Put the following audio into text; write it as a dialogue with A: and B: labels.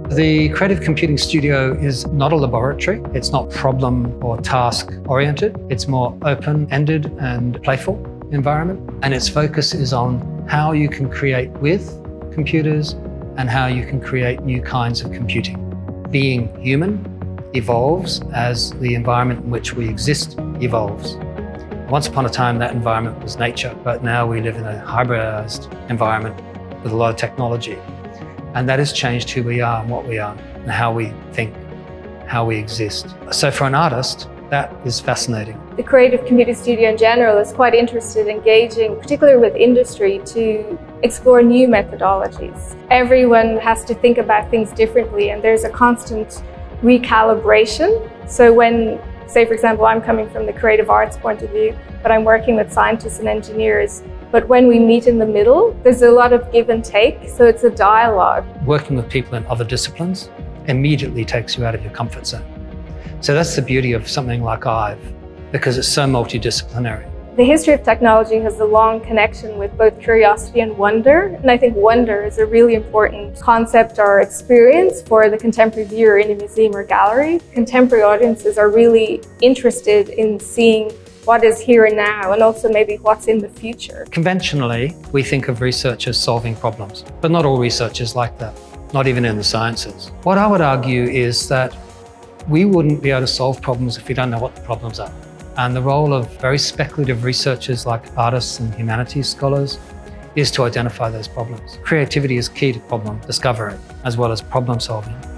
A: The Creative Computing Studio is not a laboratory. It's not problem or task oriented. It's more open-ended and playful environment. And its focus is on how you can create with computers and how you can create new kinds of computing. Being human evolves as the environment in which we exist evolves. Once upon a time, that environment was nature, but now we live in a hybridized environment with a lot of technology. And that has changed who we are and what we are and how we think, how we exist. So for an artist, that is fascinating.
B: The Creative Computing Studio in general is quite interested in engaging, particularly with industry, to explore new methodologies. Everyone has to think about things differently, and there's a constant recalibration. So when, say for example, I'm coming from the creative arts point of view, but I'm working with scientists and engineers, but when we meet in the middle, there's a lot of give and take, so it's a dialogue. Working with people in other disciplines immediately takes you out of your comfort zone. So that's the beauty of something like IVE, because it's so multidisciplinary. The history of technology has a long connection with both curiosity and wonder, and I think wonder is a really important concept or experience for the contemporary viewer in a museum or gallery. Contemporary audiences are really interested in seeing what is here and now, and also maybe what's in the future. Conventionally, we think of research as solving problems, but not all research is like that, not even in the sciences. What I would argue is that we wouldn't be able to solve problems if we don't know what the problems are. And the role of very speculative researchers like artists and humanities scholars is to identify those problems. Creativity is key to problem discovery as well as problem solving.